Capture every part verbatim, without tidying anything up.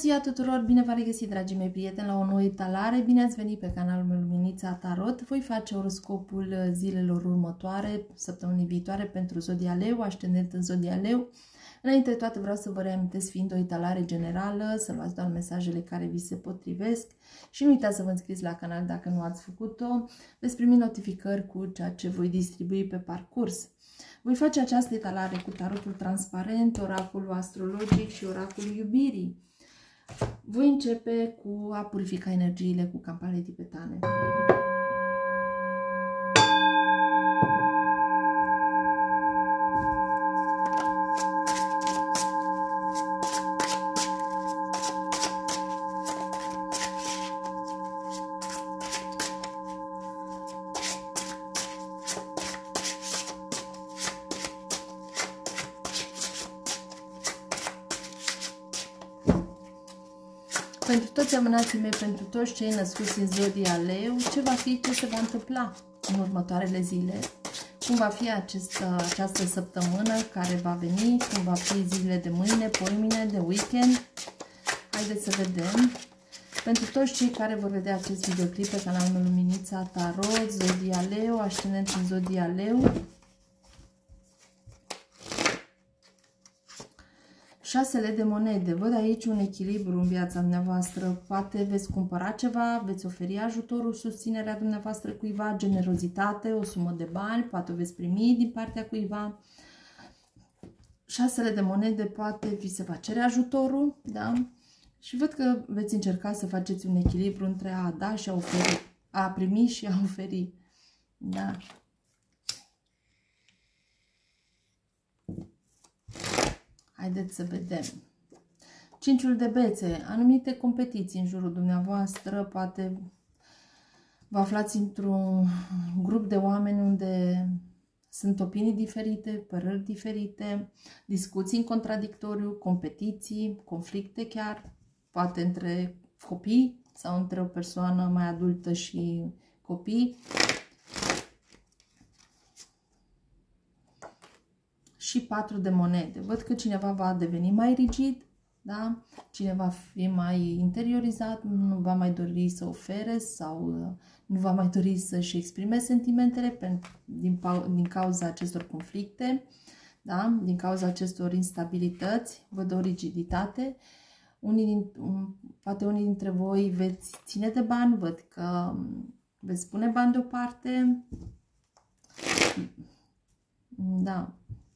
ziua tuturor! Bine v-am regăsit, dragii mei prieteni, la o nouă etalare. Bine ați venit pe canalul meu Luminița Tarot. Voi face oroscopul zilelor următoare, săptămânii viitoare pentru Zodia Leu, ascendent în Zodia Leu. Înainte de toate vreau să vă reamintesc, fiind o etalare generală, să luați doar mesajele care vi se potrivesc și nu uitați să vă înscrieți la canal dacă nu ați făcut-o. Veți primi notificări cu ceea ce voi distribui pe parcurs. Voi face această etalare cu tarotul transparent, oracolul astrologic și oracolul iubirii. Voi începe cu a purifica energiile cu campane tibetane. Pentru toți amânații mei, pentru toți cei născuți în Zodia Leu, ce va fi, ce se va întâmpla în următoarele zile, cum va fi această, această săptămână care va veni, cum va fi zilele de mâine, poimine, de weekend. Haideți să vedem. Pentru toți cei care vor vedea acest videoclip pe canalul meu Luminița Tarot, Zodia Leu, ascendent în Zodia Leu. Șasele de monede. Văd aici un echilibru în viața dumneavoastră. Poate veți cumpăra ceva, veți oferi ajutorul, susținerea dumneavoastră cuiva, generozitate, o sumă de bani, poate o veți primi din partea cuiva. Șasele de monede, poate vi se va cere ajutorul, da? Și văd că veți încerca să faceți un echilibru între a da și a oferi, a primi și a oferi, da? Haideți să vedem. Cinciul de bețe. Anumite competiții în jurul dumneavoastră. Poate vă aflați într-un grup de oameni unde sunt opinii diferite, păreri diferite, discuții în contradictoriu, competiții, conflicte chiar. Poate între copii sau între o persoană mai adultă și copii. Și patru de monede. Văd că cineva va deveni mai rigid, da? Cineva va fi mai interiorizat, nu va mai dori să ofere sau nu va mai dori să-și exprime sentimentele pentru, din, din cauza acestor conflicte, da? Din cauza acestor instabilități. Văd o rigiditate. Unii din, poate unii dintre voi veți ține de bani, văd că veți pune bani deoparte. Da.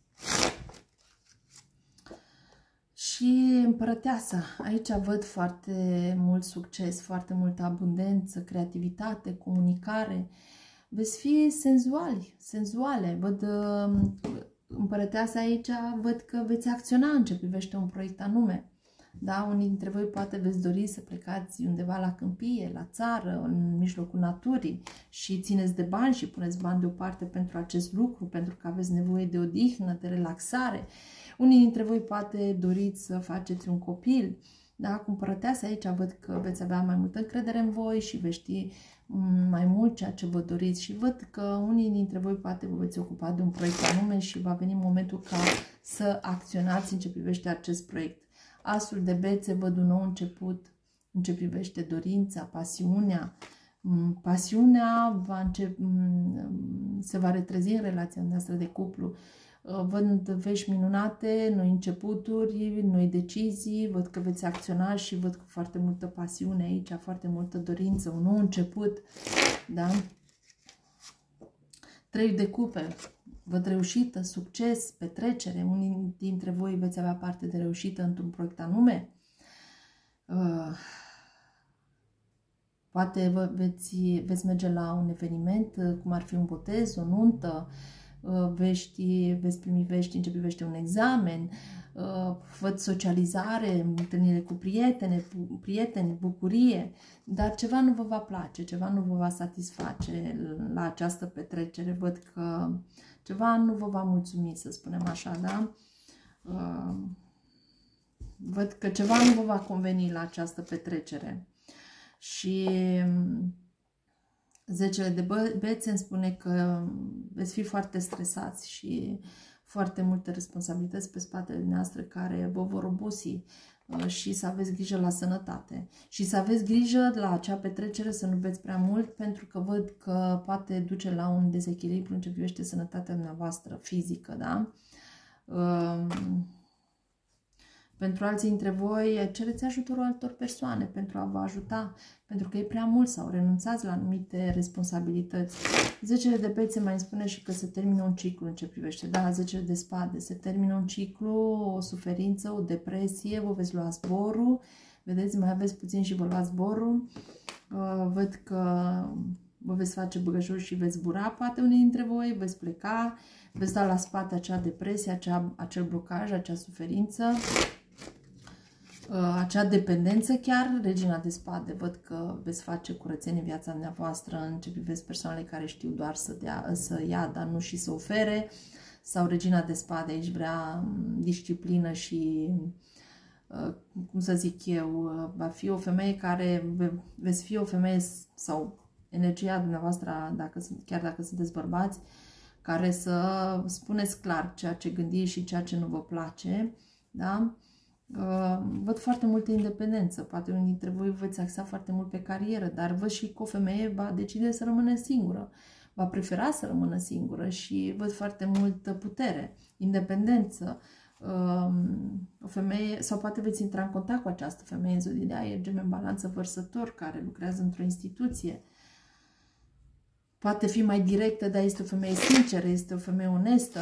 Și împărăteasa. Aici văd foarte mult succes, foarte multă abundență, creativitate, comunicare. Veți fi senzuali, senzuale. Văd împărăteasa aici, văd că veți acționa în ce privește un proiect anume. Da? Unii dintre voi poate veți dori să plecați undeva la câmpie, la țară, în mijlocul naturii și țineți de bani și puneți bani deoparte pentru acest lucru, pentru că aveți nevoie de odihnă, de relaxare. Unii dintre voi poate doriți să faceți un copil. Da? Cu împărăteasa aici văd că veți avea mai multă încredere în voi și veți ști mai mult ceea ce vă doriți. Și văd că unii dintre voi poate vă veți ocupa de un proiect anume și va veni momentul ca să acționați în ce privește acest proiect. Asul de bețe, văd un nou început în ce privește dorința, pasiunea. Pasiunea va începe, se va retrezi în relația noastră de cuplu. Văd vești minunate, noi începuturi, noi decizii, văd că veți acționa și văd cu foarte multă pasiune aici, foarte multă dorință, un nou început, da? Trei de cupe. Văd reușită, succes, petrecere. Unii dintre voi veți avea parte de reușită într-un proiect anume. Uh, poate vă veți, veți merge la un eveniment, cum ar fi un botez, o nuntă, uh, vești, veți primi vești în ce privește un examen. Uh, văd socializare, întâlnire cu prietene, prieteni, bucurie, dar ceva nu vă va place, ceva nu vă va satisface la această petrecere. Văd că ceva nu vă va mulțumi, să spunem așa, da? Uh, văd că ceva nu vă va conveni la această petrecere. Și zecele de bețe îmi spune că veți fi foarte stresați și foarte multe responsabilități pe spatele noastre care vă vor obosi. și să aveți grijă la sănătate. Și să aveți grijă la acea petrecere să nu beți prea mult, pentru că văd că poate duce la un dezechilibru în ce privește sănătatea dumneavoastră fizică, da? Um, Pentru alții dintre voi, cereți ajutorul altor persoane pentru a vă ajuta, pentru că e prea mult sau renunțați la anumite responsabilități. Zecele de bețe mai spune și că se termină un ciclu în ce privește. Da, zecele de spade, se termină un ciclu, o suferință, o depresie, vă veți lua zborul. Vedeți, mai aveți puțin și vă luați zborul. Văd că vă veți face băgăjuri și veți zbura, poate unii dintre voi, veți pleca, veți da la spate acea depresie, acea, acel blocaj, acea suferință. Acea dependență chiar, regina de spade, văd că veți face curățenie în viața dumneavoastră în ce privește persoanele care știu doar să, dea, să ia, dar nu și să ofere, sau regina de spade aici vrea disciplină și, cum să zic eu, va fi o femeie care, veți fi o femeie sau energia dumneavoastră, dacă, chiar dacă sunteți bărbați, care să spuneți clar ceea ce gândiți și ceea ce nu vă place, da? Uh, văd foarte multă independență, poate unii dintre voi veți axa foarte mult pe carieră, dar văd și că o femeie va decide să rămână singură, va prefera să rămână singură și văd foarte multă putere, independență. Uh, o femeie, sau poate veți intra în contact cu această femeie în zodie de aer, Gem în balanță, vărsător, care lucrează într-o instituție. Poate fi mai directă, dar este o femeie sinceră, este o femeie onestă.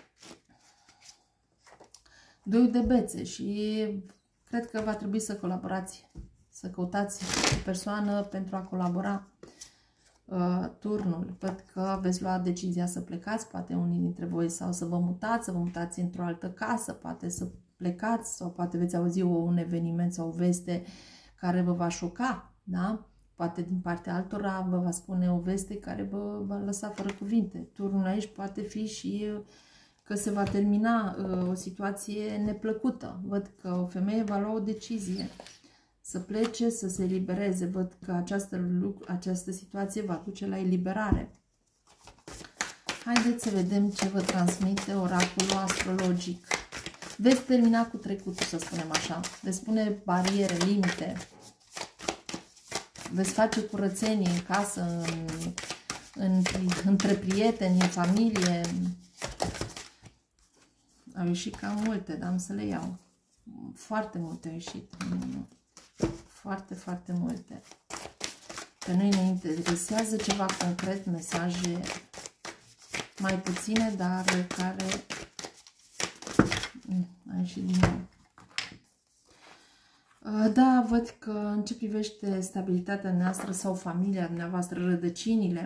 Doi de bețe și cred că va trebui să colaborați, să căutați o persoană pentru a colabora. Uh, turnul, văd că veți lua decizia să plecați, poate unii dintre voi, sau să vă mutați, să vă mutați într-o altă casă, poate să plecați, sau poate veți auzi un eveniment sau o veste care vă va șoca, da? Poate din partea altora vă va spune o veste care vă va lăsa fără cuvinte. Turnul aici poate fi și că se va termina uh, o situație neplăcută. Văd că o femeie va lua o decizie să plece, să se elibereze. Văd că această, această situație va duce la eliberare. Haideți să vedem ce vă transmite oracolul astrologic. Veți termina cu trecutul, să spunem așa. Veți spune bariere, limite. Veți face curățenie în casă, în, în, între prieteni, în familie. Au ieșit cam multe, dar am să le iau. Foarte multe au ieșit. Foarte, foarte multe. Pe noi ne interesează ceva concret, mesaje mai puține, dar care... A ieșit din nou. Da, văd că în ce privește stabilitatea noastră sau familia dumneavoastră, rădăcinile,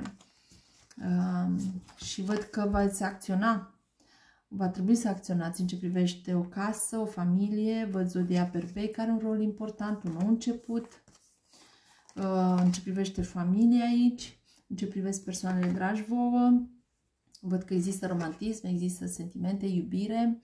și văd că veți acționa. Va trebui să acționați în ce privește o casă, o familie, văd zodia Perpei care are un rol important, un nou început, în ce privește familia aici, în ce privește persoanele dragi vouă, văd că există romantism, există sentimente, iubire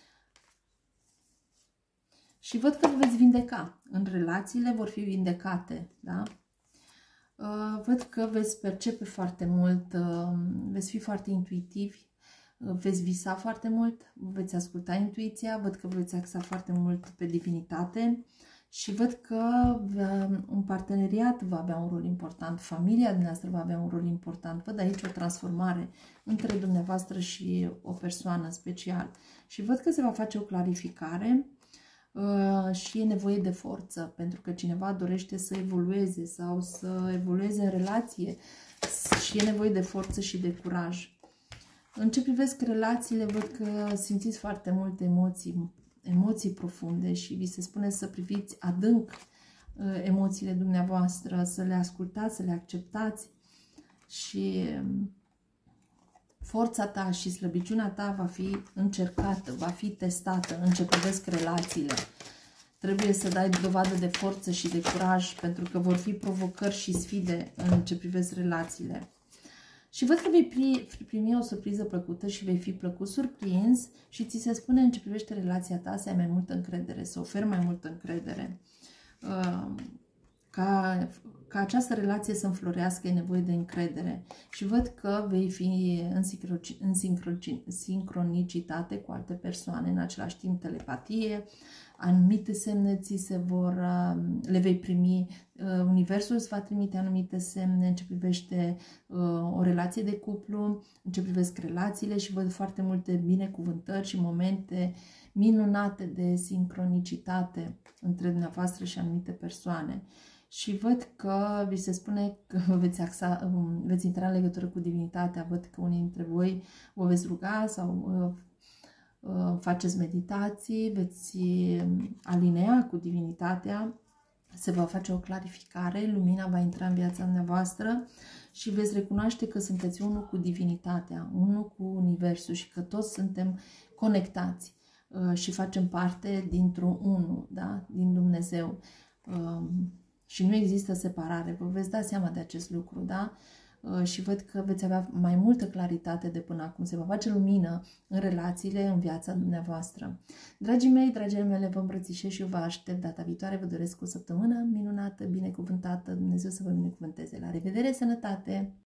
și văd că vă veți vindeca. În relațiile vor fi vindecate, da? Văd că veți percepe foarte mult, veți fi foarte intuitivi, veți visa foarte mult, veți asculta intuiția, văd că veți axa foarte mult pe divinitate și văd că un parteneriat va avea un rol important, familia dumneavoastră va avea un rol important. Văd aici o transformare între dumneavoastră și o persoană special și văd că se va face o clarificare și e nevoie de forță, pentru că cineva dorește să evolueze sau să evolueze în relație și e nevoie de forță și de curaj. În ce privesc relațiile, văd că simțiți foarte multe emoții, emoții profunde și vi se spune să priviți adânc emoțiile dumneavoastră, să le ascultați, să le acceptați și forța ta și slăbiciunea ta va fi încercată, va fi testată în ce privesc relațiile. Trebuie să dai dovadă de forță și de curaj, pentru că vor fi provocări și sfide în ce privesc relațiile. Și văd că vei primi o surpriză plăcută și vei fi plăcut surprins și ți se spune în ce privește relația ta să ai mai multă încredere, să oferi mai multă încredere. Ca, ca această relație să înflorească e nevoie de încredere. Și văd că vei fi în, în sincronicitate cu alte persoane, în același timp telepatie, anumite semne ți se vor, le vei primi, universul îți va trimite anumite semne în ce privește o relație de cuplu, în ce privesc relațiile și văd foarte multe binecuvântări și momente minunate de sincronicitate între dumneavoastră și anumite persoane. Și văd că vi se spune că veți, axa, veți intra în legătură cu divinitatea, văd că unii dintre voi vă veți ruga sau faceți meditații, veți alinea cu divinitatea, se va face o clarificare, lumina va intra în viața dumneavoastră și veți recunoaște că sunteți unul cu divinitatea, unul cu universul și că toți suntem conectați și facem parte dintr-un unul, da? Din Dumnezeu. Și nu există separare, vă veți da seama de acest lucru, da? Și văd că veți avea mai multă claritate de până acum. Se va face lumină în relațiile, în viața dumneavoastră. Dragii mei, dragile mele, vă îmbrățișez și eu vă aștept data viitoare. Vă doresc o săptămână minunată, binecuvântată. Dumnezeu să vă binecuvânteze. La revedere, sănătate!